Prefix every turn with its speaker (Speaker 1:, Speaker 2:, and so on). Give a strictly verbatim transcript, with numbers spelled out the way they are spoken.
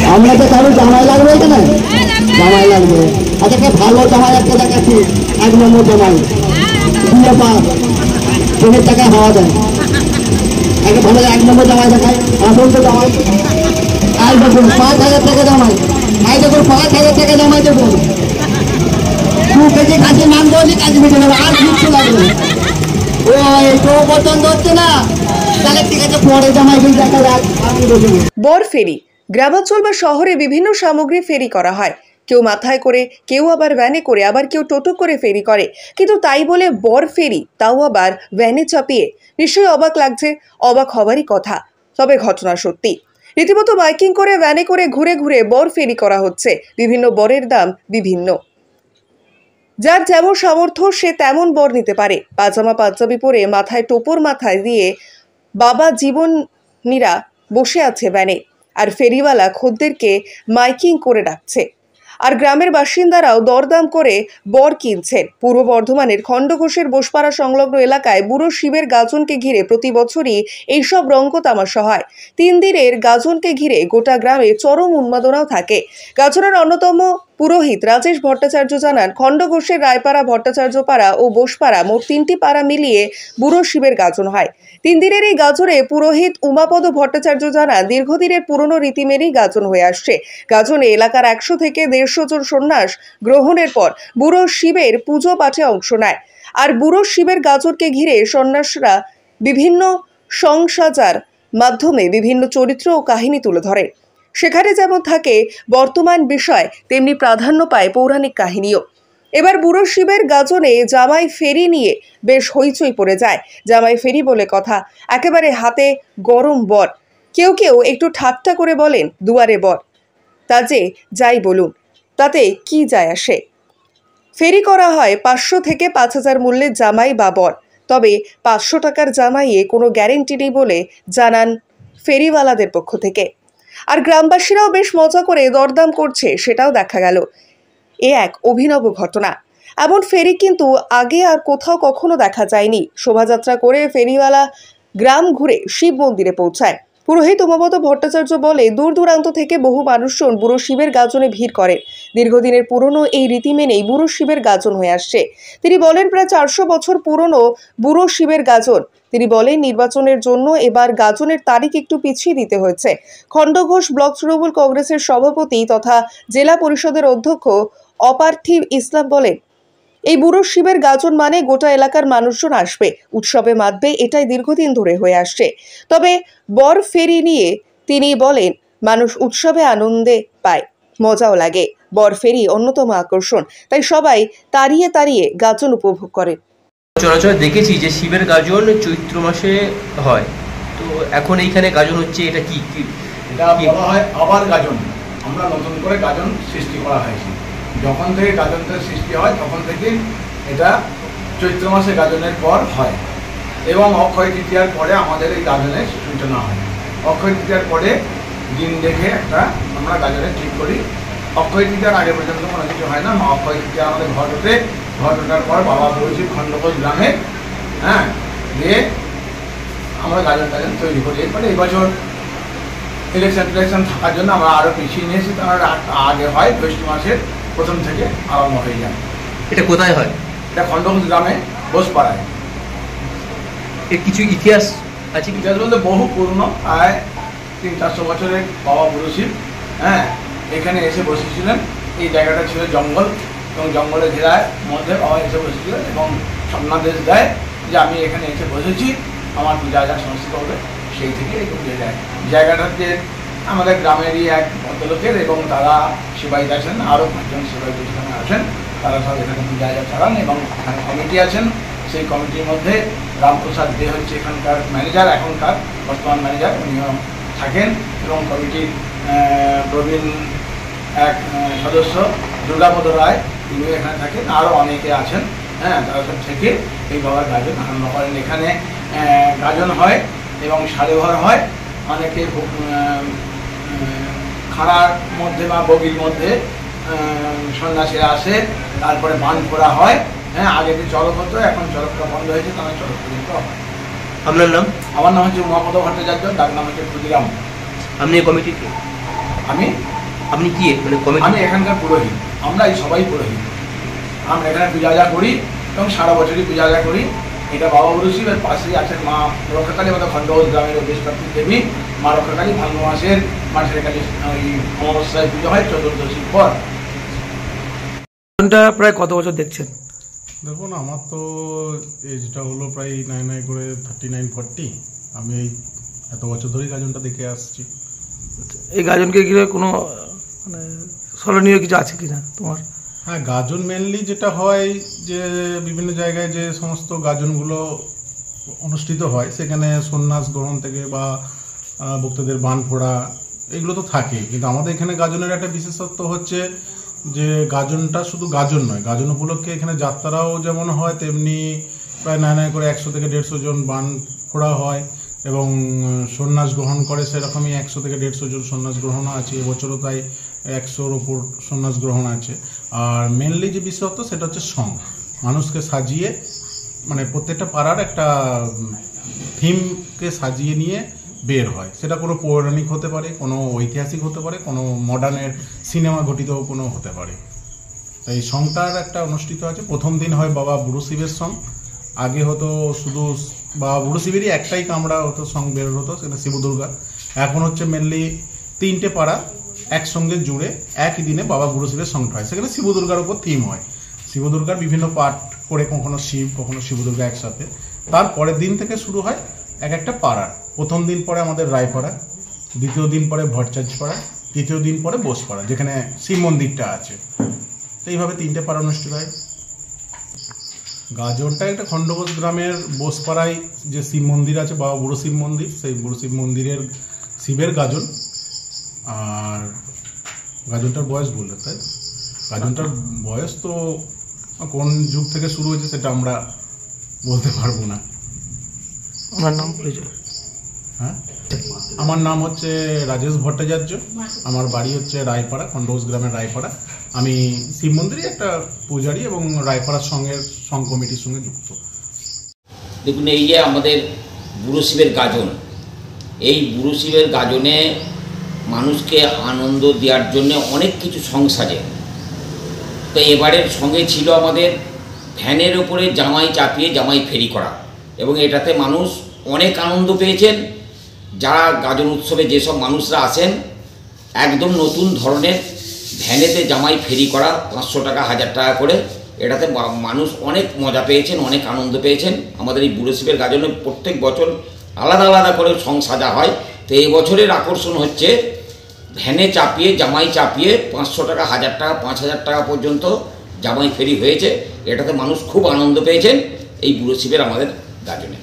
Speaker 1: আমরা তো কারো জামাই লাগবে এখানে, জামাই লাগবে। আচ্ছা একটা ভালো জামাই একটা দেখাচ্ছি, এক নম্বর জামাই দুটো পা ট্রেনের টাকায় হওয়া যায়। একটা ভালো এক নম্বর জামাই দেখায়, আসল তো জামাই। আই দেখুন পাঁচ হাজার টাকা জামাই, আই দেখুন পাঁচ হাজার টাকা জামাই দেখুন। দু কেজি কাছে নাম দেওয়া কাজ মিটে যাবে, আর কিচ্ছু লাগবে। ওই তো পছন্দ হচ্ছে না, তাহলে ঠিক আছে পরে জামাই কিন্তু দেখা যাক।
Speaker 2: বর ফেরি গ্রামাঞ্চল বা শহরে বিভিন্ন সামগ্রী ফেরি করা হয়, কেউ মাথায় করে, কেউ আবার ভ্যানে করে, আবার কেউ টোটো করে ফেরি করে। কিন্তু তাই বলে বর ফেরি, তাও আবার ভ্যানে চাপিয়ে, নিশ্চয়ই অবাক লাগছে। অবাক হবারই কথা, তবে ঘটনা সত্যি। রীতিমতো বাইকিং করে, ভ্যানে করে ঘুরে ঘুরে বর ফেরি করা হচ্ছে। বিভিন্ন বরের দাম বিভিন্ন, যার যেমন সামর্থ্য সে তেমন বর নিতে পারে। পাজামা পাঞ্জাবি পরে, মাথায় টোপর মাথায় দিয়ে বাবা জীবনীরা বসে আছে ভ্যানে, আর ফেরিওয়ালা খদ্দেরকে মাইকিং করে ডাকছে, আর গ্রামের বাসিন্দারাও দরদাম করে বর কিনছেন। পূর্ব বর্ধমানের খণ্ডঘোষের বোসপাড়া সংলগ্ন এলাকায় বুড়ো শিবের গাজনকে ঘিরে প্রতি বছরই এইসব রঙ্গ তামাশা হয়। তিন দিনের গাজনকে ঘিরে গোটা গ্রামে চরম উন্মাদনাও থাকে। গাজনের অন্যতম পুরোহিত রাজেশ ভট্টাচার্য জানান, খণ্ডঘোষের রায়পাড়া, ভট্টাচার্য পাড়া ও বোসপাড়া মোট তিনটি পাড়া মিলিয়ে বুড়ো শিবের গাজন হয়। তিন দিনের এই গাজনে পুরোহিত উমাপদ ভট্টাচার্য জানান, দীর্ঘদিনের পুরনো রীতি মেনেই গাজন হয়ে আসছে। গাজনে এলাকার একশো থেকে দেড়শো জন সন্ন্যাস গ্রহণের পর বুড়ো শিবের পুজো পাঠে অংশ নেয়। আর বুড়ো শিবের গাজনকে ঘিরে সন্ন্যাসরা বিভিন্ন সংসাজার মাধ্যমে বিভিন্ন চরিত্র ও কাহিনী তুলে ধরে। সেখানে যেমন থাকে বর্তমান বিষয়, তেমনি প্রাধান্য পায় পৌরাণিক কাহিনীও। এবার বুড়ো শিবের গাজনে জামাই ফেরি নিয়ে বেশ হইচই পড়ে যায়। জামাই ফেরি বলে কথা, একেবারে হাতে গরম বর। কেউ কেউ একটু ঠাট্টা করে বলেন দুয়ারে বর। তা যে যাই বলুন, তাতে কি যায় আসে। ফেরি করা হয় পাঁচশো থেকে পাঁচ হাজার মূল্যের জামাই বা বর। তবে পাঁচশো টাকার জামাইয়ে কোনো গ্যারেন্টি নেই বলে জানান ফেরিওয়ালাদের পক্ষ থেকে। আর গ্রামবাসীরাও বেশ মজা করে দরদাম করছে, সেটাও দেখা গেল। এ এক অভিনব ঘটনা। এমন ফেরি কিন্তু আগে আর কোথাও কখনো দেখা যায়নি। শোভাযাত্রা করে ফেরিওয়ালা গ্রাম ঘুরে শিব মন্দিরে পৌঁছায়। পুরোহিত উমাপদ ভট্টাচার্য বলে, দূর দূরান্ত থেকে বহু মানুষজন বুড়ো শিবের গাজনে ভিড় করেন। দীর্ঘদিনের পুরনো এই রীতি মেনেই বুড়ো শিবের গাজন হয়ে আসছে। তিনি বলেন, প্রায় চারশো বছর পুরনো বুড়ো শিবের গাজন। তিনি বলেন, নির্বাচনের জন্য এবার গাজনের তারিখ একটু পিছিয়ে দিতে হয়েছে। খণ্ডঘোষ ব্লক তৃণমূল কংগ্রেসের সভাপতি তথা জেলা পরিষদের অধ্যক্ষ অপার্থিব ইসলাম বলেন, এই বুড়ো শিবের গাজন মানে গোটা এলাকার মানুষজন আসবে, উৎসবে মাতবে, এটাই দীর্ঘদিন ধরে হয়ে আসছে। তবে বর ফেরি নিয়ে তিনি বলেন, মানুষ উৎসবে আনন্দে পায়, মজাও লাগে। বর ফেরি অন্যতম আকর্ষণ, তাই সবাই তাড়িয়ে তাড়িয়ে গাজন উপভোগ করে।
Speaker 3: চলাচল দেখেছি যে শিবের গাজন চৈত্র মাসে হয়, তো এখন এইখানে গাজন হচ্ছে, এটা কি কি
Speaker 4: এটা বলা হয় আবার গাজন। আমরা নতুন করে গাজন সৃষ্টি করা হয়েছে। যখন থেকে গাজনটা সৃষ্টি হয় তখন থেকে এটা চৈত্র মাসে গাজনের পর হয় এবং অক্ষয় তৃতীয়ার পরে আমাদের এই গাজনের সূচনা হয়। অক্ষয় তৃতীয়ার পরে দিন দেখে একটা আমরা গাজনের ঠিক করি। অক্ষয় তৃতীয়ার আগে পর্যন্ত কোনো কিছু হয় না। অক্ষয় তৃতীয়া আমাদের ঘট ওঠে, ঘট ওঠার পর বাবা বলেছি খণ্ডঘোষ গ্রামে, হ্যাঁ, দিয়ে আমরা গাজন টাজন তৈরি করি। এরপরে এই বছর ইলেকশন টিলেকশন থাকার জন্য আমরা আরও পিছিয়ে নিয়েছি, তার আগে হয় জ্যৈষ্ঠ মাসের প্রথম থেকে আরম্ভ হয়ে যায়।
Speaker 3: এটা কোথায় হয়?
Speaker 4: এটা খণ্ডঘোষ গ্রামে বোসপাড়ায়।
Speaker 3: এর কিছু ইতিহাস আছে?
Speaker 4: ইতিহাস বলতে বহু পুরনো, প্রায় তিন চারশো বছরের বাবা বুড়ো শিব, হ্যাঁ, এখানে এসে বসেছিলেন। এই জায়গাটা ছিল জঙ্গল এবং জঙ্গলের ঘেরার মধ্যে বাবা এসে বসেছিলেন এবং স্বপ্নাদেশ দেয় যে আমি এখানে এসে বসেছি, আমার যা যা সংস্কৃত হবে সেই থেকে উঠে যায়। জায়গাটাতে আমাদের গ্রামেরই এক ভদ্রলোকের এবং তারা সেবাইত আছেন, আরও পাঁচজন সেবাইত এখানে আছেন, তারা সব এখানে পূজা চালান এবং এখানে কমিটি আছেন। সেই কমিটির মধ্যে রামপ্রসাদ দে হচ্ছে এখানকার ম্যানেজার, এখনকার বর্তমান ম্যানেজার, উনিও থাকেন এবং কমিটির প্রবীণ এক সদস্য দুর্গাপদ রায়, তিনিও এখানে থাকেন, আরও অনেকে আছেন, হ্যাঁ, তারা সব থেকে এই বাবার গাজন আরম্ভ করেন। এখানে গাজন হয় এবং সাড়েঘর হয়। অনেকে খাড়ার মধ্যে বা বগির মধ্যে সন্ন্যাসীরা আসে, তারপরে বান ফোড়া হয়। হ্যাঁ, আগে যে চড়ক হতো, এখন চড়কটা বন্ধ হয়েছে, তাহলে চড়ক পর্যন্ত হয়।
Speaker 3: আপনার নাম?
Speaker 4: আমার নাম হচ্ছে উমাপদ ভট্টাচার্য, ডাক নাম হচ্ছে ক্ষুদিরাম।
Speaker 3: আপনি কমিটিতে?
Speaker 4: আমি
Speaker 3: আপনি কি মানে কমিটি?
Speaker 4: আমি এখানকার পুরোহিত, আমরা এই সবাই পুরোহিত। আমরা এখানে পূজা আজা করি এবং সারা বছরই পূজা আজা করি। এটা বাবা বুড়োশিবের পাশেই আছেন মা রক্ষাকালী, আমাদের খণ্ডঘোষ গ্রামের অধিষ্ঠাত্রী দেবী মা রক্ষাকালী। ভাদ্র মাসের মাসের কালী ওই অমাবস্যায় পুজো হয় চতুর্দশীর পর।
Speaker 5: গাজনটা প্রায় কত বছর দেখছেন?
Speaker 6: দেখুন, আমার তো এজটা হলো প্রায় নাই নাই করে থার্টি নাইন ফর্টি। আমি এই এত বছর ধরেই গাজনটা দেখে আসছি।
Speaker 5: এই গাজনকে ঘিরে কোনো মানে স্মরণীয় কিছু আছে কিনা তোমার?
Speaker 6: হ্যাঁ, গাজন মেনলি যেটা হয় যে বিভিন্ন জায়গায় যে সমস্ত গাজনগুলো অনুষ্ঠিত হয় সেখানে সন্ন্যাস গ্রহণ থেকে বা ভক্তদের বান ফোড়া এগুলো তো থাকেই, কিন্তু আমাদের এখানে গাজনের একটা বিশেষত্ব হচ্ছে যে গাজনটা শুধু গাজন নয়, গাজন উপলক্ষে এখানে যাত্রাও যেমন হয় তেমনি প্রায় নয় নয় করে একশো থেকে দেড়শো জন বান ফোড়া হয় এবং সন্ন্যাস গ্রহণ করে সেরকমই একশো থেকে দেড়শো জন সন্ন্যাস গ্রহণও আছে। এবছরও তাই একশোর ওপর সন্ন্যাস গ্রহণ আছে। আর মেনলি যে বিশেষত্ব সেটা হচ্ছে সং, মানুষকে সাজিয়ে মানে প্রত্যেকটা পাড়ার একটা থিমকে সাজিয়ে নিয়ে বের হয়। সেটা কোনো পৌরাণিক হতে পারে, কোনো ঐতিহাসিক হতে পারে, কোনো মডার্নের সিনেমা ঘটিত কোনো হতে পারে। তাই এই সংটার একটা অনুষ্ঠিত আছে। প্রথম দিন হয় বাবা বুড়োশিবের সং। আগে হতো শুধু বাবা বুড়োশিবেরই একটাই কামড়া হতো, সং বের হতো, সেটা শিব দুর্গা। এখন হচ্ছে মেনলি তিনটে পাড়া একসঙ্গে জুড়ে একই দিনে বাবা বুড়োশিবের সংটা হয়। সেখানে শিব দুর্গার উপর থিম হয়, শিব দুর্গার বিভিন্ন পাঠ করে, কখনো শিব কখনো শিব দুর্গা একসাথে। তারপরের দিন থেকে শুরু হয় এক একটা পাড়ার। প্রথম দিন পরে আমাদের রায়পাড়া, দ্বিতীয় দিন পরে ভট্টাচার্যপাড়া, তৃতীয় দিন পরে বোসপাড়া যেখানে শিব মন্দিরটা আছে। এইভাবে তিনটে পাড়া অনুষ্ঠিত হয়। গাজনটা একটা খণ্ডঘোষ গ্রামের বোসপাড়ায় যে শিব মন্দির আছে, বাবা বুড়ো শিব মন্দির, সেই বুড়ো শিব মন্দিরের শিবের গাজন। আর গাজনটার বয়স বললে তাই, গাজনটার বয়স তো কোন যুগ থেকে শুরু হয়েছে সেটা আমরা বলতে পারবো না।
Speaker 5: আমার নাম পরিচয়?
Speaker 6: হ্যাঁ, আমার নাম হচ্ছে রাজেশ ভট্টাচার্য। আমার বাড়ি হচ্ছে রায়পাড়া, খণ্ডঘোষ গ্রামের রায়পাড়া। আমি শিব মন্দিরে একটা পূজারী এবং রায়পাড়ার সঙ্গে সং কমিটির সঙ্গে যুক্ত।
Speaker 7: দেখুন, এই যে আমাদের বুড়ো শিবের গাজন, এই বুড়ো শিবের গাজনে মানুষকে আনন্দ দেওয়ার জন্য অনেক কিছু সং সাজে। তো এবারের সঙ্গে ছিল আমাদের ভ্যানের ওপরে জামাই চাপিয়ে জামাই ফেরি করা, এবং এটাতে মানুষ অনেক আনন্দ পেয়েছেন। যারা গাজন উৎসবে যেসব মানুষরা আসেন, একদম নতুন ধরনের ভ্যানেতে জামাই ফেরি করা, পাঁচশো টাকা হাজার টাকা করে, এটাতে মানুষ অনেক মজা পেয়েছেন, অনেক আনন্দ পেয়েছেন। আমাদের এই বুড়ো শিবের গাজনে প্রত্যেক বছর আলাদা আলাদা করে সং সাজা হয়। তো এই বছরের আকর্ষণ হচ্ছে ভ্যানে চাপিয়ে জামাই চাপিয়ে পাঁচশো টাকা হাজার টাকা পাঁচ হাজার টাকা পর্যন্ত জামাই ফেরি হয়েছে। এটাতে মানুষ খুব আনন্দ পেয়েছেন এই বুড়ো শিবের আমাদের গাজনে।